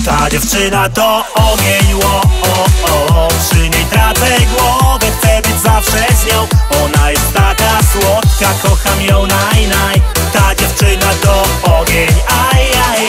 Ta dziewczyna to ogień, przy niej tracę głowę, chcę być zawsze z nią. Ona jest taka słodka, kocham ją naj. Ta dziewczyna to ogień, aj.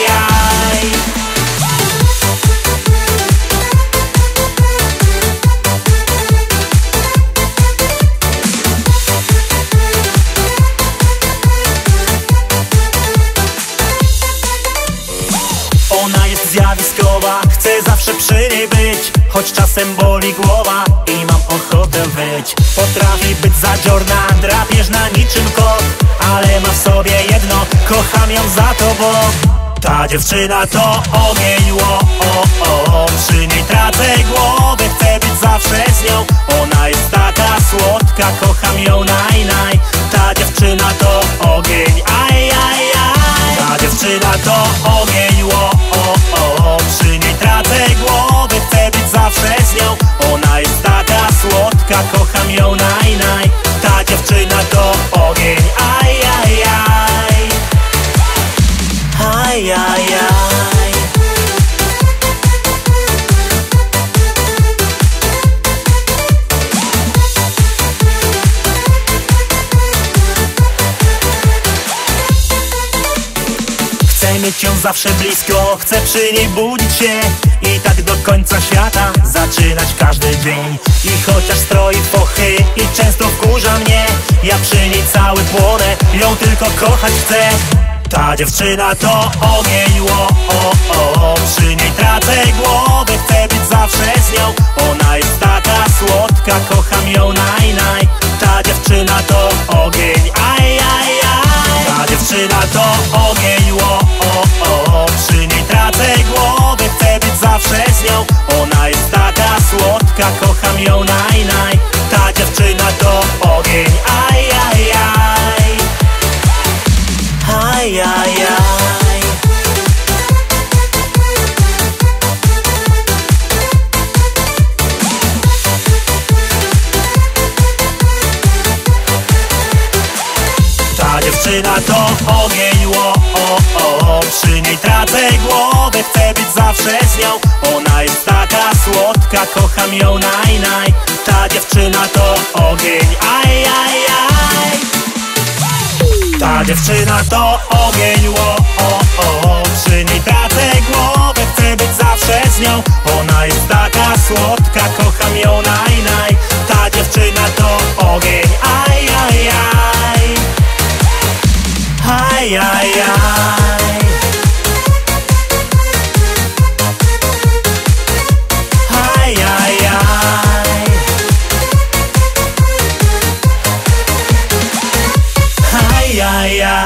Ona jest zjawiskowa, chcę zawsze przy niej być, choć czasem boli głowa i mam ochotę wyć. Potrafi być zadziorna, drapieżna niczym kot, ale ma w sobie jedno, kocham ją za to, bo ta dziewczyna to ogień, przy niej tracę głowę, chcę być zawsze z nią. Ona jest taka słodka, kocham ją naj. Ta dziewczyna to ogień, aj. Ta dziewczyna to ogień, przy niej tracę głowę, chcę być zawsze z nią. Ona jest taka słodka, kocham ją naj. Ta dziewczyna to ogień, aj. Chcę mieć ją zawsze blisko, chcę przy niej budzić się i tak do końca świata zaczynać każdy dzień. I chociaż stroi fochy i często wkurza mnie, ja przy niej cały płonę, ją tylko kochać chcę. Ta dziewczyna to ogień, przy niej tracę głowę, chcę być zawsze z nią. Ona jest taka słodka, kocham ją naj. Ta dziewczyna to ogień, aj. Ta dziewczyna to ogień, przy niej tracę głowę, chcę być zawsze z nią. Ona jest taka słodka, kocham ją naj. Ta dziewczyna to ogień, aj. Ta dziewczyna to ogień, przy niej tracę głowę, chcę być zawsze z nią. Ona jest taka słodka, kocham ją naj. Ta dziewczyna to ogień, aj. Ta dziewczyna to ogień, przy niej tracę głowę, chcę być zawsze z nią. Ona jest taka słodka, kocham ją naj. Ta dziewczyna to ogień, aj. Ay.